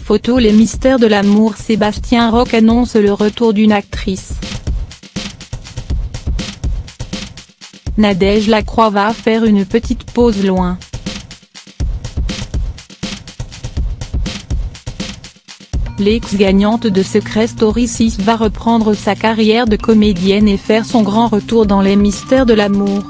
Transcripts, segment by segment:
Photo. Les mystères de l'amour. Sébastien Roch annonce le retour d'une actrice. Nadège Lacroix va faire une petite pause loin. L'ex-gagnante de Secret Story 6 va reprendre sa carrière de comédienne et faire son grand retour dans Les mystères de l'amour.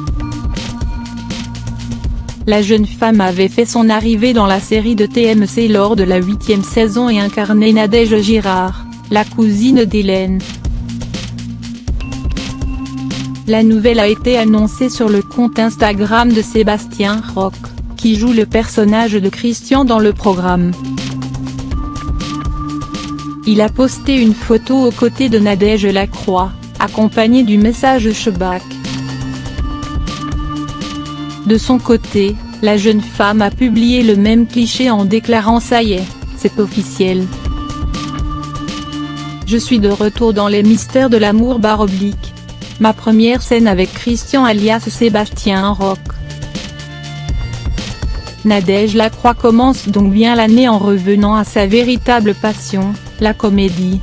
La jeune femme avait fait son arrivée dans la série de TMC lors de la 8e saison et incarnait Nadège Girard, la cousine d'Hélène. La nouvelle a été annoncée sur le compte Instagram de Sébastien Roch, qui joue le personnage de Christian dans le programme. Il a posté une photo aux côtés de Nadège Lacroix, accompagnée du message Chewbacca. De son côté, la jeune femme a publié le même cliché en déclarant « Ça y est, c'est officiel. Je suis de retour dans Les mystères de l'amour / ma première scène avec Christian alias Sébastien Roch ». Nadège Lacroix commence donc bien l'année en revenant à sa véritable passion, la comédie.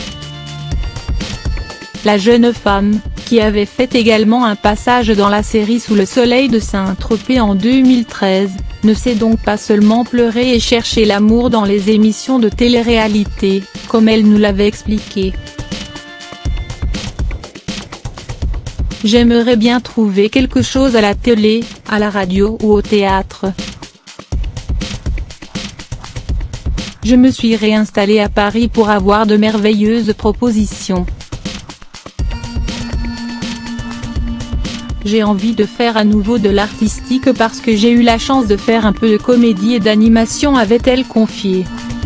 La jeune femme, qui avait fait également un passage dans la série Sous le soleil de Saint-Tropez en 2013, ne sait donc pas seulement pleurer et chercher l'amour dans les émissions de télé-réalité, comme elle nous l'avait expliqué. J'aimerais bien trouver quelque chose à la télé, à la radio ou au théâtre. Je me suis réinstallée à Paris pour avoir de merveilleuses propositions. J'ai envie de faire à nouveau de l'artistique parce que j'ai eu la chance de faire un peu de comédie et d'animation, avait-elle confié.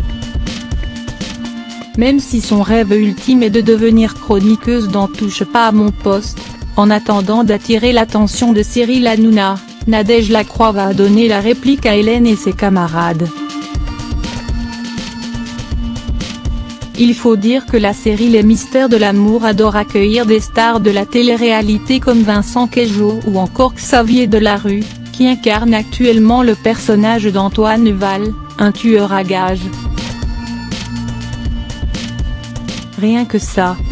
Même si son rêve ultime est de devenir chroniqueuse dans Touche pas à mon poste, en attendant d'attirer l'attention de Cyril Hanouna, Nadège Lacroix va donner la réplique à Hélène et ses camarades. Il faut dire que la série Les mystères de l'amour adore accueillir des stars de la télé-réalité comme Vincent Caigneau ou encore Xavier Delarue, qui incarne actuellement le personnage d'Antoine Val, un tueur à gages. Rien que ça.